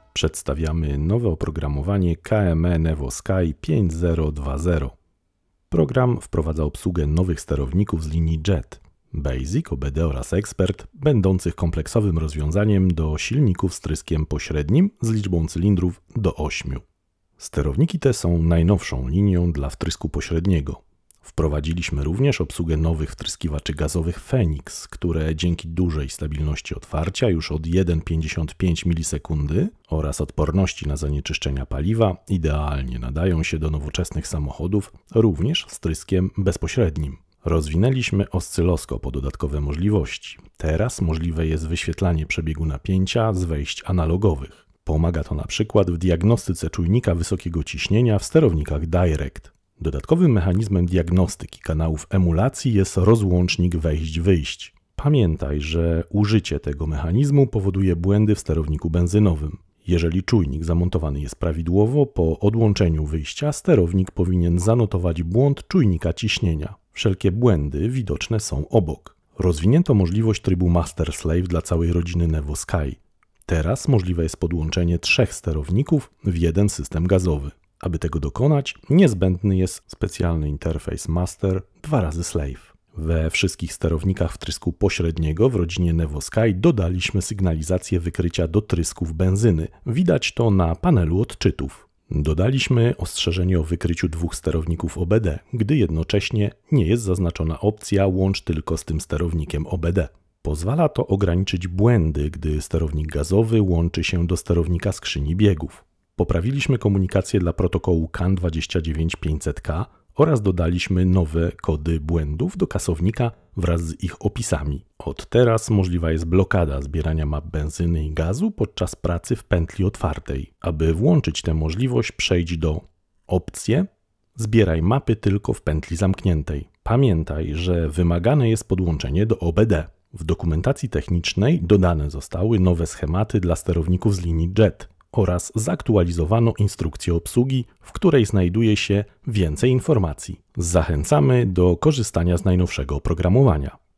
Przedstawiamy nowe oprogramowanie KME Nevo Sky 5020. Program wprowadza obsługę nowych sterowników z linii JET, Basic, OBD oraz Expert, będących kompleksowym rozwiązaniem do silników z tryskiem pośrednim z liczbą cylindrów do 8. Sterowniki te są najnowszą linią dla wtrysku pośredniego. Wprowadziliśmy również obsługę nowych wtryskiwaczy gazowych Phoenix, które dzięki dużej stabilności otwarcia już od 1,55 milisekundy oraz odporności na zanieczyszczenia paliwa idealnie nadają się do nowoczesnych samochodów, również z tryskiem bezpośrednim. Rozwinęliśmy oscyloskop o dodatkowe możliwości. Teraz możliwe jest wyświetlanie przebiegu napięcia z wejść analogowych. Pomaga to na przykład w diagnostyce czujnika wysokiego ciśnienia w sterownikach Direct. Dodatkowym mechanizmem diagnostyki kanałów emulacji jest rozłącznik wejść-wyjść. Pamiętaj, że użycie tego mechanizmu powoduje błędy w sterowniku benzynowym. Jeżeli czujnik zamontowany jest prawidłowo, po odłączeniu wyjścia sterownik powinien zanotować błąd czujnika ciśnienia. Wszelkie błędy widoczne są obok. Rozwinięto możliwość trybu Master-Slave dla całej rodziny Nevo Sky. Teraz możliwe jest podłączenie 3 sterowników w jeden system gazowy. Aby tego dokonać, niezbędny jest specjalny interfejs Master 2x-Slave. We wszystkich sterownikach wtrysku pośredniego w rodzinie Nevo Sky dodaliśmy sygnalizację wykrycia do trysków benzyny. Widać to na panelu odczytów. Dodaliśmy ostrzeżenie o wykryciu 2 sterowników OBD, gdy jednocześnie nie jest zaznaczona opcja łącz tylko z tym sterownikiem OBD. Pozwala to ograniczyć błędy, gdy sterownik gazowy łączy się do sterownika skrzyni biegów. Poprawiliśmy komunikację dla protokołu CAN 29500K oraz dodaliśmy nowe kody błędów do kasownika wraz z ich opisami. Od teraz możliwa jest blokada zbierania map benzyny i gazu podczas pracy w pętli otwartej. Aby włączyć tę możliwość, przejdź do Opcje, zbieraj mapy tylko w pętli zamkniętej. Pamiętaj, że wymagane jest podłączenie do OBD. W dokumentacji technicznej dodane zostały nowe schematy dla sterowników z linii JET oraz zaktualizowano instrukcję obsługi, w której znajduje się więcej informacji. Zachęcamy do korzystania z najnowszego oprogramowania.